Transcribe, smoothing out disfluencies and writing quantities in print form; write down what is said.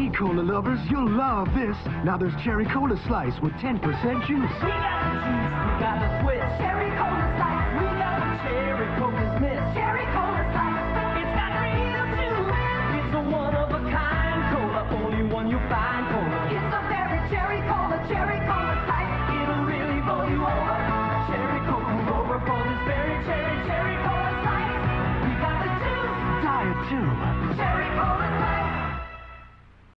Hey, cola lovers, you'll love this. Now there's cherry cola slice with 10% juice. We got the juice, we got the twist. Cherry cola slice, we got the cherry cola mist. Cherry cola slice, it's got real juice. It's a one-of-a-kind cola, only one you find cola. It's a very cherry cola slice. It'll really blow you over. Cherry cola over for this very cherry cola slice. We got the juice. Diet 2.